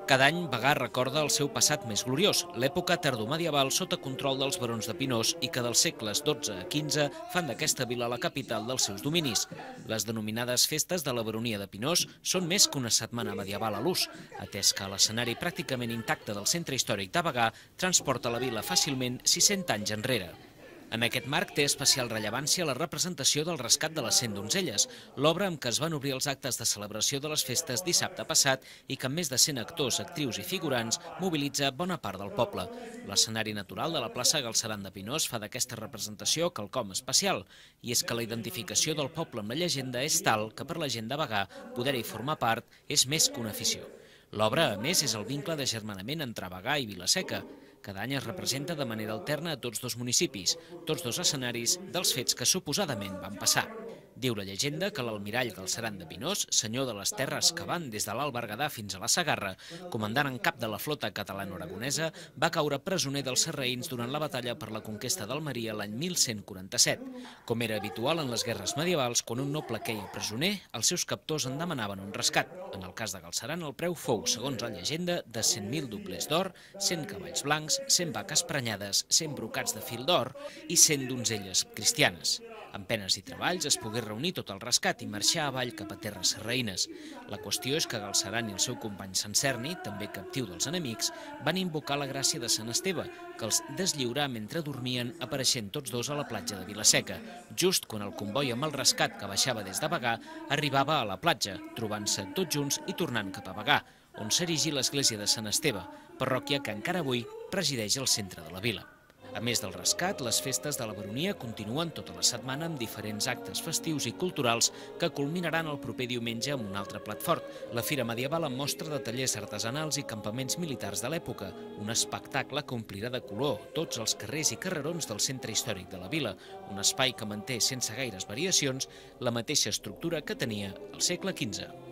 Cada any Bagà recorda el seu passat més gloriós, l'època tardomedieval sota control dels barons de Pinós i que dels segles XII a XV fan d'aquesta vila la capital dels seus dominis. Les denominades festes de la baronia de Pinós són més que una setmana medieval a l'ús, atès que l'escenari pràcticament intacte del centre històric de Bagà transporta la vila fàcilment 600 anys enrere. En aquest marc té especial rellevància la representació del rescat de les 100 donzelles, l'obra amb què es van obrir els actes de celebració de les festes dissabte passat i que amb més de 100 actors, actrius i figurants mobilitza bona part del poble. L'escenari natural de la plaça Galceran de Pinós fa d'aquesta representació quelcom especial, i és que la identificació del poble amb la llegenda és tal que per la gent de Bagà poder-hi formar part és més que una afició. L'obra, a més, és el vincle d'agermanament entre Bagà i Vila-seca. Cada any es representa de manera alterna a tots dos municipis, tots dos escenaris dels fets que suposadament van passar. Diu la llegenda que l'almirall Galceran de Pinós, senyor de les terres que van des de l'Alt Berguedà fins a la Segarra, comandant en cap de la flota catalano-aragonesa, va caure presoner dels sarraïns durant la batalla per la conquesta d'Almeria l'any 1147. Com era habitual en les guerres medievals, quan un noble queia presoner, els seus captors en demanaven un rescat. En el cas de Galceran, el preu fou, segons la llegenda, de 100.000 doblers d'or, 100 cavalls blancs, 100 vaques prenyades, 100 brocats de fil d'or i 100 donzelles cristianes. Amb penes i treballs es pogué reunir tot el rescat i marxar avall cap a terres sarraïnes. La qüestió és que Galceran i el seu company Sant Cerni, també captiu dels enemics, van invocar la gràcia de Sant Esteve, que els deslliurà mentre dormien, apareixent tots dos a la platja de Vila-seca, just quan el comboi amb el rescat que baixava des de Bagà arribava a la platja, trobant-se tots junts i tornant cap a Bagà, on s'erigí l'església de Sant Esteve, parròquia que encara avui presideix el centre de la vila. A més del rescat, les festes de la baronia continuen tota la setmana amb diferents actes festius i culturals que culminaran el proper diumenge amb un altre plat fort, la Fira Medieval amb mostra de tallers artesanals i campaments militars de l'època, un espectacle que omplirà de color tots els carrers i carrerons del centre històric de la vila, un espai que manté sense gaires variacions la mateixa estructura que tenia al segle XV.